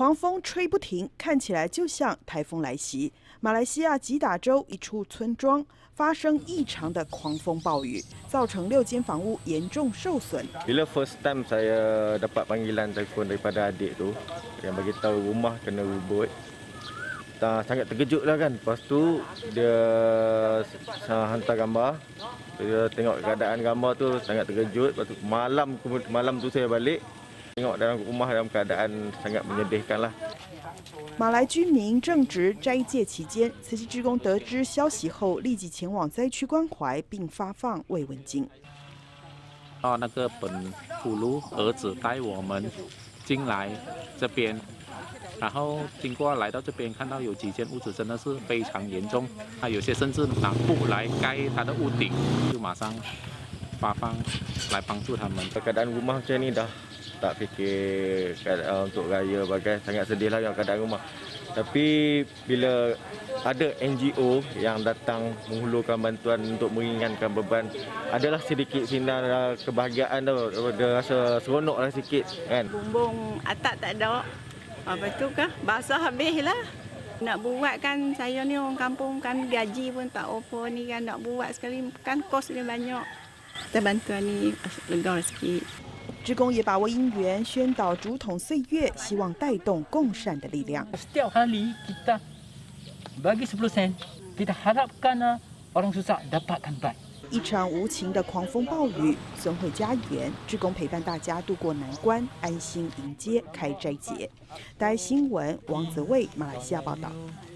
狂风吹不停，看起来就像台风来袭。马来西亚吉打州一处村庄发生异常的狂风暴雨，造成6间房屋严重受损。 Bila first time saya dapat panggilan telefon daripada adik tu yang bagi tahu rumah kena rubut, sangat terkejut lah kan. Lepas tu dia hantar gambar, dia tengok keadaan gambar tu sangat terkejut. Lepas tu malam tu saya balik tengok dalam rumah dalam keadaan sangat menyedihkan lah. 马来居民正值斋戒期间，慈济志工得知消息后，立即前往灾区关怀，并发放慰问金。 那个本土路儿子带我们进来这边，然后经过来到这边，看到有几间屋子真的是非常严重，有些甚至拿布来盖他的屋顶，就马上发放来帮助他们。 Keadaan rumah macam ni dah tak fikir untuk raya bagai sangat sedih lah dengan keadaan rumah. Tapi bila ada NGO yang datang menghulurkan bantuan untuk meringankan beban, adalah sedikit sinar kebahagiaan tu, ada rasa seronok lah sikit kan. Bumbung atap tak ada, lepas tu kan basah habis lah. Nak buat kan saya ni orang kampung kan gaji pun tak apa ni kan nak buat sekali kan kos dia banyak. Kita bantuan ni lega sikit. 志工也把握因缘，宣导竹筒岁月，希望带动共善的力量。 Setiap hari kita bagi 10 sen, kita harapkan orang susah dapatkan baik。 一场无情的狂风暴雨损毁家园，志工陪伴大家渡过难关，安心迎接开斋节。大爱新闻王泽卫，马来西亚报道。